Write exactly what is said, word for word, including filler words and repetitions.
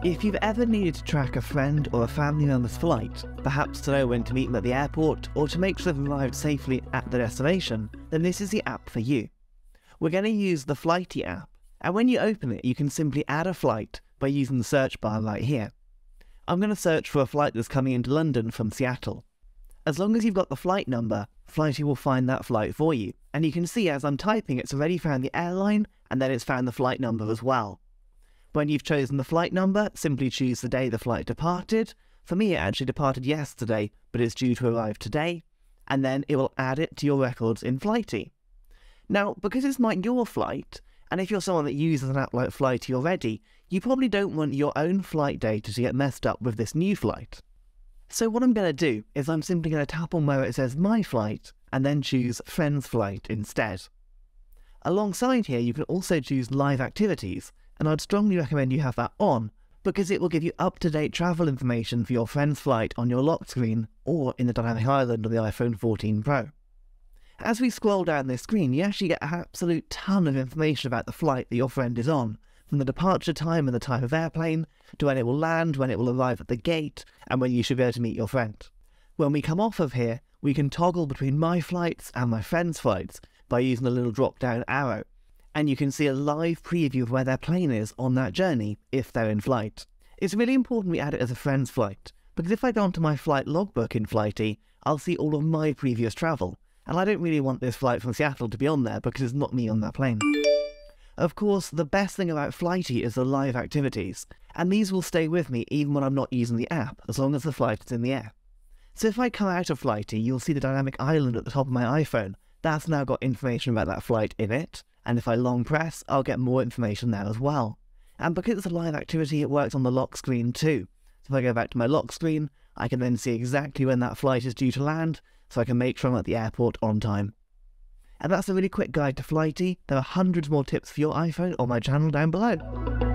If you've ever needed to track a friend or a family member's flight, perhaps to know when to meet them at the airport or to make sure they've arrived safely at the destination, then this is the app for you. We're going to use the Flighty app, and when you open it you can simply add a flight by using the search bar right here. I'm going to search for a flight that's coming into London from Seattle. As long as you've got the flight number, Flighty will find that flight for you, and you can see as I'm typing it's already found the airline and then it's found the flight number as well. When you've chosen the flight number, simply choose the day the flight departed. For me it actually departed yesterday, but it's due to arrive today, and then it will add it to your records in Flighty. Now, because it's not your flight, and if you're someone that uses an app like Flighty already, you probably don't want your own flight data to get messed up with this new flight. So what I'm going to do is I'm simply going to tap on where it says My Flight, and then choose Friend's Flight instead. Alongside here you can also choose Live Activities, and I'd strongly recommend you have that on, because it will give you up-to-date travel information for your friend's flight on your lock screen or in the dynamic island on the iPhone fourteen Pro. As we scroll down this screen, you actually get an absolute ton of information about the flight that your friend is on, from the departure time and the type of airplane, to when it will land, when it will arrive at the gate, and when you should be able to meet your friend. When we come off of here, we can toggle between my flights and my friend's flights by using the little drop-down arrow, and you can see a live preview of where their plane is on that journey if they're in flight. It's really important we add it as a friend's flight, because if I go onto my flight logbook in Flighty, I'll see all of my previous travel, and I don't really want this flight from Seattle to be on there because it's not me on that plane. Of course, the best thing about Flighty is the live activities, and these will stay with me even when I'm not using the app, as long as the flight is in the air. So if I come out of Flighty, you'll see the dynamic island at the top of my iPhone. That's now got information about that flight in it, and if I long press, I'll get more information there as well. And because it's a live activity, it works on the lock screen too. So if I go back to my lock screen, I can then see exactly when that flight is due to land, so I can make sure I'm at the airport on time. And that's a really quick guide to Flighty. There are hundreds more tips for your iPhone on my channel down below.